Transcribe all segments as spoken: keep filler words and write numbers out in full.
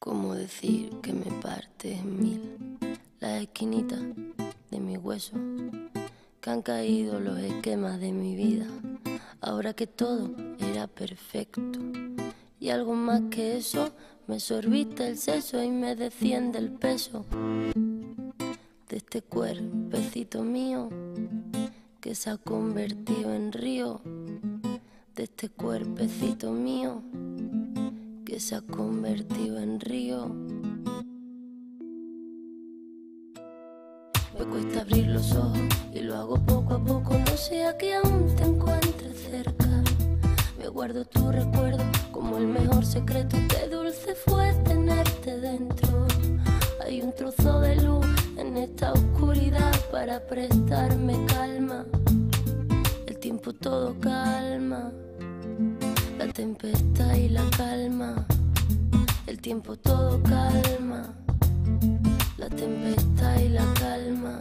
¿Cómo decir que me parte en mil las esquinitas de mi hueso? Que han caído los esquemas de mi vida, ahora que todo era perfecto. Y algo más que eso, me sorbita el seso y me desciende el peso de este cuerpecito mío que se ha convertido en río, de este cuerpecito mío que se ha convertido en río. Me cuesta abrir los ojos y lo hago poco a poco, no sea que aún te encuentres cerca. Me guardo tu recuerdo como el mejor secreto, qué dulce fue tenerte dentro. Hay un trozo de luz en esta oscuridad para prestarme calma. El tiempo todo calma, la tempestad y la calma. El tiempo todo calma, la tempestad y la calma.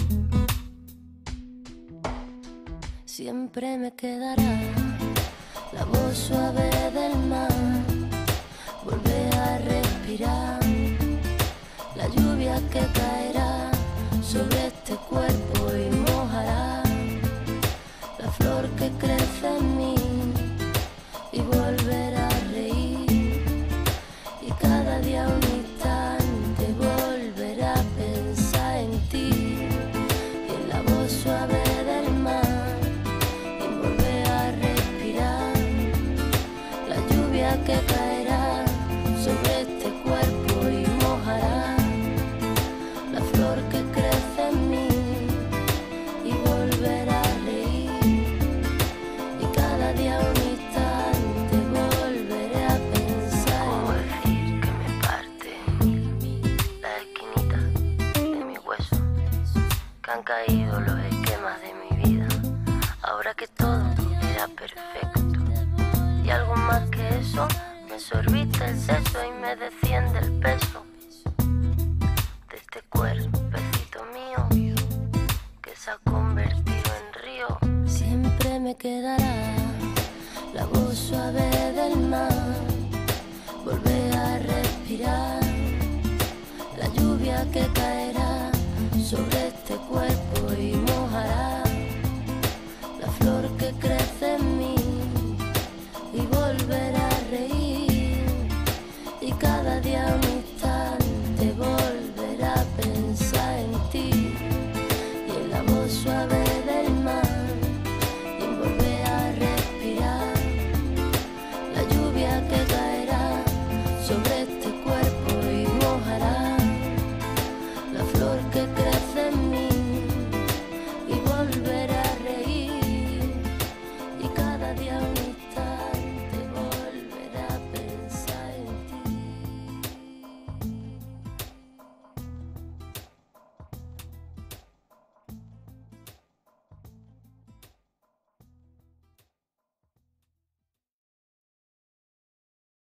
Siempre me quedará la voz suave del mar, volver a respirar, la lluvia que caerá sobre este cuerpo y mojará la flor que crece en mí, y volver a reír, y cada día un instante volver a pensar en ti, y en la voz suave del mar, y volver a respirar, la lluvia que caerá sobre este cuerpo y mojará la flor que crece en mí, y volver a reír, y cada día un instante volveré a pensar. ¿Cómo decir que me parte en mil las esquinitas de mi hueso? Que han caído los esquemas de mi vida, ahora que todo era perfecto. Y algo más que eso, me sorbita el seso y me desciende el peso de este cuerpecito mío que se ha convertido en río. Siempre me quedará la voz suave del mar, volver a respirar, la lluvia que caerá sobre este cuerpo